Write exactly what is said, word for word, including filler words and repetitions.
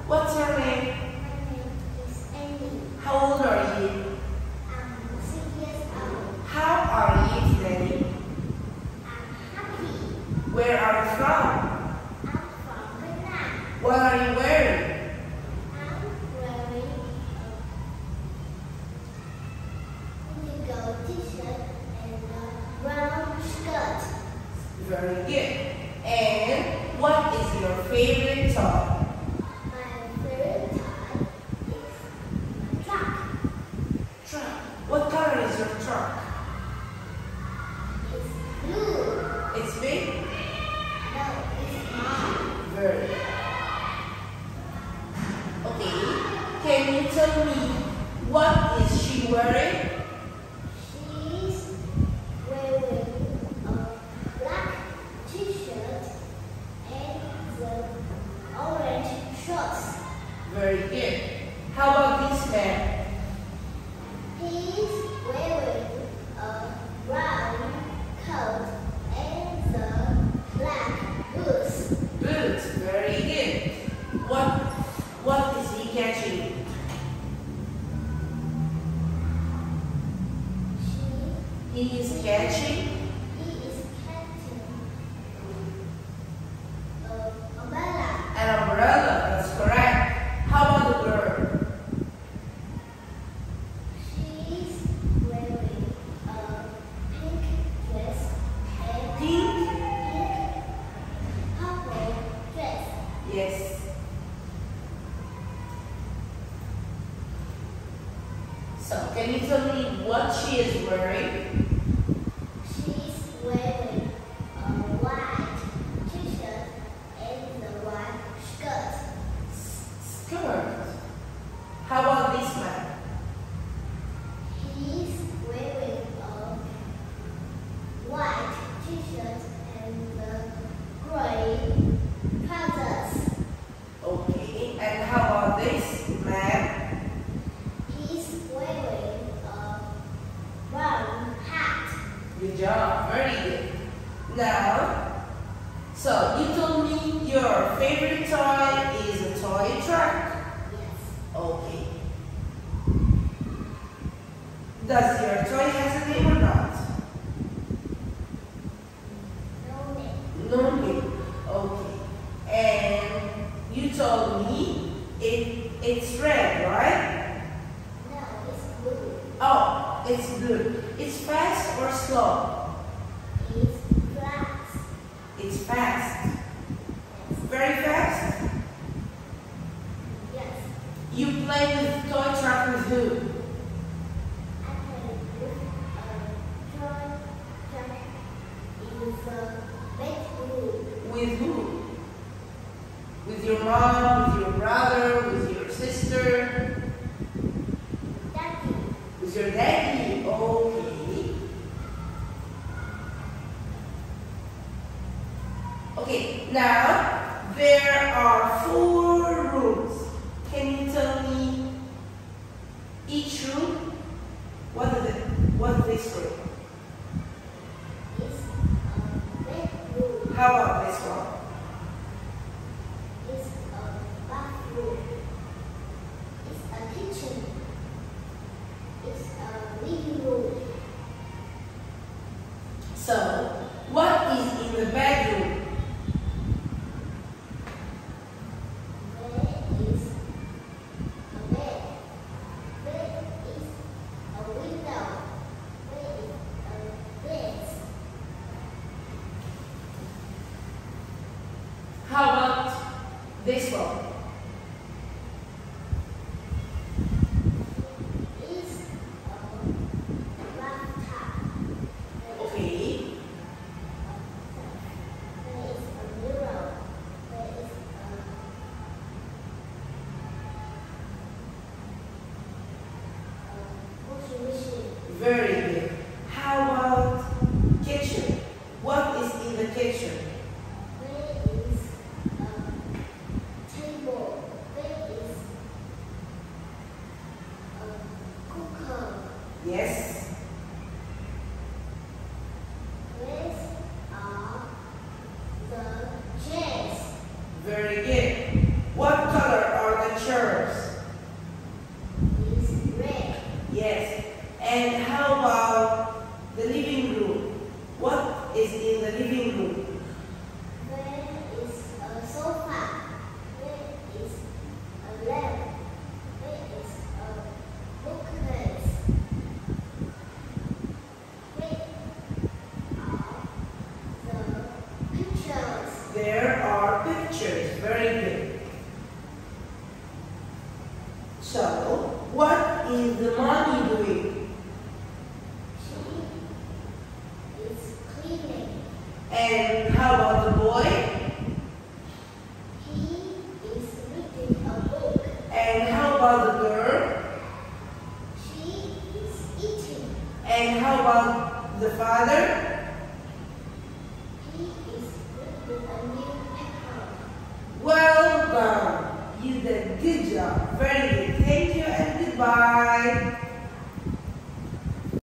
What's your name? My name is Annie. How old are you? I'm six years old. How are you today? I'm happy. Where are you from? I'm from Vietnam. What are you wearing? I'm wearing a indigo t-shirt and a brown skirt. Very good. And what is your favorite toy? My favorite toy is a truck. Truck. What color is your truck? It's blue. It's big? No, it's small. Very good. Okay. Can you tell me what is she wearing? She's wearing a black t-shirt and the orange shorts. Very good. How about this man? He's wearing a brown coat and the black boots. Boots. Very good. What what is he catching? She, He is catching he is catching a umbrella. an umbrella. That's correct. How about the girl? She's wearing a pink dress and Pink? pink purple dress. Yes. So, can you tell me what she is wearing? She's wearing a white t-shirt and a white skirt. Skirt. How about this man? He's wearing a white t-shirt and the gray trousers. Okay. And how about this man? He's wearing a brown hat. Good job. Very good. Now, so you told me your favorite toy is a toy truck. Yes. Okay. Does your toy has a name or not? No name. No name. Okay. And you told me it it's red, right? No, it's blue. Oh, it's blue. It's fast or slow? It's black. It's fast. Yes. Very fast. Yes. You play with toy truck with who? I play with a toy truck in the bedroom. With who? With your mom, with your brother, with your sister, Daddy. with your daddy. Okay. Okay, now there are four rooms. Can you tell me each room? What is it? What is this room? It's a bedroom. How about this one? It's a bathroom. It's a kitchen. It's a living room. So, what is in the bedroom? There is a bed. There is a window. There is a desk. How about this one? It's a bathtub. Okay. There is a mirror. There is a a washing machine. Very good. How about kitchen? What is in the kitchen? There is a table. the mommy doing? She is cleaning. And how about the boy? He is reading a book. And how about the girl? She is eating. And how about the father? He is reading a newspaper. Well done. You did a good job. Very good. Thank you and goodbye.